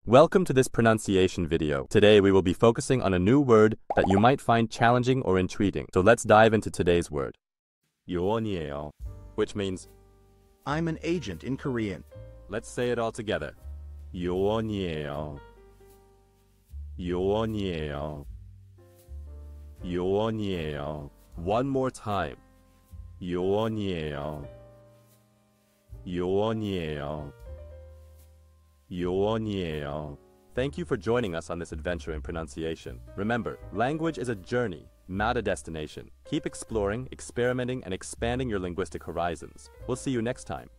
Welcome to this pronunciation video. Today we will be focusing on a new word that you might find challenging or intriguing. So let's dive into today's word. 요원이에요, which means I'm an agent in Korean. let's say it all together. 요원이에요. 요원이에요. 요원이에요. One more time. 요원이에요. 요원이에요. 요원이에요. Thank you for joining us on this adventure in pronunciation. Remember, language is a journey, not a destination. Keep exploring, experimenting, and expanding your linguistic horizons. We'll see you next time.